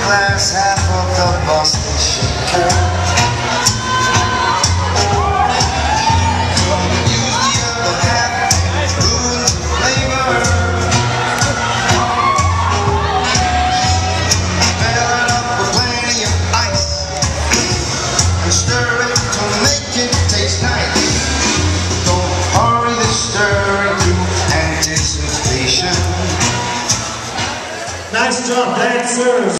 glass, half of the Boston shaker. Use the other half and ruin the flavor. Fill it up with plenty of ice and stir it to make it taste nice. Don't hurry the stirring to anticipation. Nice job, dancers!